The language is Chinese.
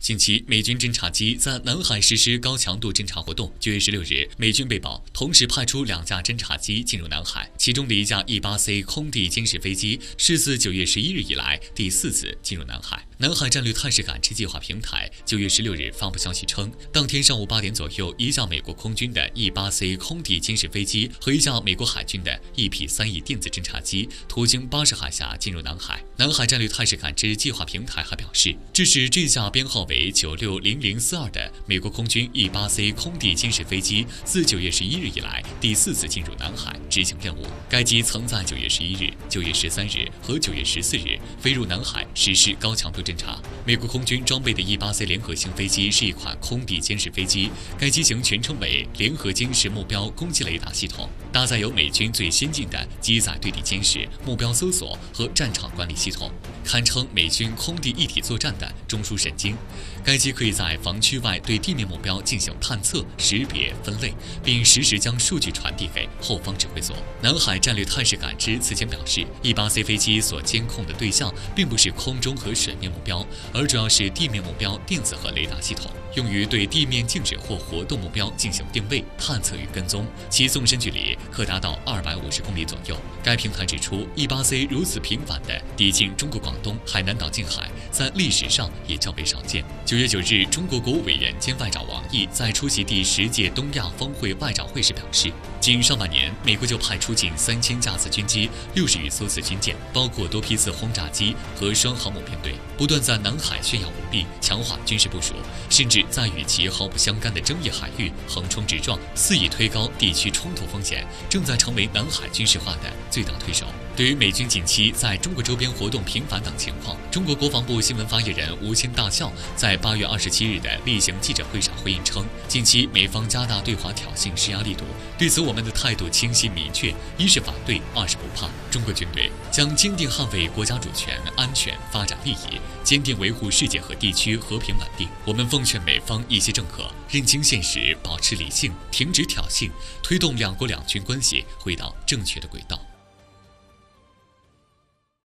近期，美军侦察机在南海实施高强度侦察活动。9月16日，美军被曝同时派出2架侦察机进入南海，其中的一架E-8C 空地监视飞机是自9月11日以来第4次进入南海。南海战略态势感知计划平台9月16日发布消息称，当天上午8点左右，一架美国空军的 E-8C 空地监视飞机和一架美国海军的 EP-3E 电子侦察机途经巴士海峡进入南海。南海战略态势感知计划平台还表示，这是这架编号为960042的美国空军 E-8C 空地监视飞机自9月11日以来第4次进入南海执行任务。该机曾在9月11日、9月13日和9月14日飞入南海实施高强度侦察。美国空军装备的 E-8C 联合型飞机是一款空地监视飞机，该机型全称为联合监视目标攻击雷达系统，搭载有美军最先进的机载对地监视、目标搜索和战场管理系统，堪称美军空地一体作战的中枢神经。该机可以在防区外对地面目标进行探测、识别、分类，并实时将数据传递给后方指挥所。南海战略态势感知此前表示，E-8C 飞机所监控的对象并不是空中和水面目标，而主要是地面目标电子和雷达系统，用于对地面静止或活动目标进行定位、探测与跟踪，其纵深距离可达到250公里左右。该平台指出，E-8C 如此频繁地抵近中国广东、海南岛近海，在历史上也较为少见。9月9日，中国国务委员兼外长王毅在出席第10届东亚峰会外长会时表示，仅上半年，美国就派出近3000架次军机、60余艘次军舰，包括多批次轰炸机和双航母编队，不断在南海炫耀武力，强化军事部署，甚至在与其毫不相干的争议海域横冲直撞，肆意推高地区冲突风险，正在成为南海军事化的最大推手。对于美军近期在中国周边活动频繁等情况，中国国防部新闻发言人吴谦大校在8月27日的例行记者会上回应称，近期美方加大对华挑衅施压力度，对此我们的态度清晰明确，一是反对，二是不怕。中国军队将坚定捍卫国家主权、安全、发展利益，坚定维护世界和地区和平稳定。我们奉劝美方一些政客认清现实，保持理性，停止挑衅，推动两国两军关系回到正确的轨道。